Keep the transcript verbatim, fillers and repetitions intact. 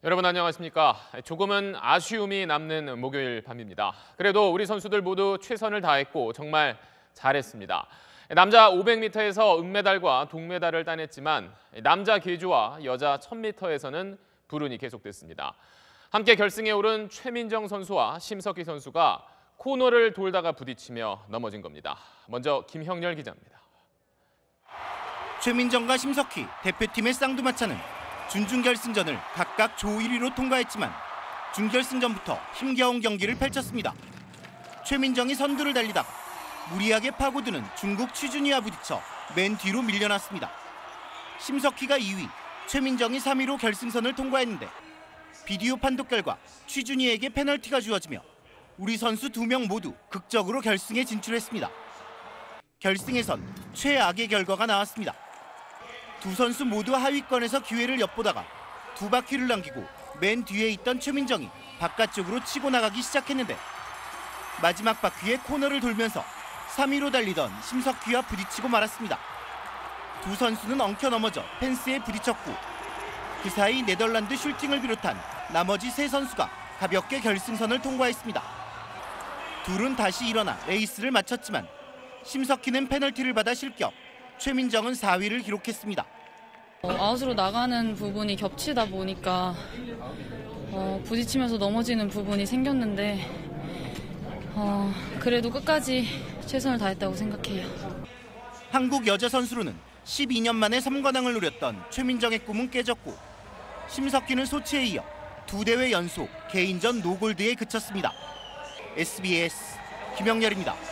여러분 안녕하십니까? 조금은 아쉬움이 남는 목요일 밤입니다. 그래도 우리 선수들 모두 최선을 다했고 정말 잘했습니다. 남자 오백 미터에서 은메달과 동메달을 따냈지만 남자 계주와 여자 천 미터에서는 불운이 계속됐습니다. 함께 결승에 오른 최민정 선수와 심석희 선수가 코너를 돌다가 부딪히며 넘어진 겁니다. 먼저 김형렬 기자입니다. 최민정과 심석희 대표팀의 쌍두마차는 준중결승전을 각각 조 일 위로 통과했지만 준결승전부터 힘겨운 경기를 펼쳤습니다. 최민정이 선두를 달리다가 무리하게 파고드는 중국 취준이와 부딪혀 맨 뒤로 밀려났습니다. 심석희가 이 위, 최민정이 삼 위로 결승선을 통과했는데 비디오 판독 결과 취준이에게 페널티가 주어지며 우리 선수 두 명 모두 극적으로 결승에 진출했습니다. 결승에선 최악의 결과가 나왔습니다. 두 선수 모두 하위권에서 기회를 엿보다가 두 바퀴를 남기고 맨 뒤에 있던 최민정이 바깥쪽으로 치고 나가기 시작했는데 마지막 바퀴에 코너를 돌면서 삼 위로 달리던 심석희와 부딪히고 말았습니다. 두 선수는 엉켜 넘어져 펜스에 부딪혔고 그 사이 네덜란드 슐팅을 비롯한 나머지 세 선수가 가볍게 결승선을 통과했습니다. 둘은 다시 일어나 레이스를 마쳤지만 심석희는 페널티를 받아 실격, 최민정은 사 위를 기록했습니다. 어, 아웃으로 나가는 부분이 겹치다 보니까 어, 부딪히면서 넘어지는 부분이 생겼는데 어, 그래도 끝까지 최선을 다했다고 생각해요. 한국 여자 선수로는 십이 년 만에 삼 관왕을 노렸던 최민정의 꿈은 깨졌고 심석희는 소치에 이어 두 대회 연속 개인전 노골드에 그쳤습니다. 에스비에스 김영렬입니다.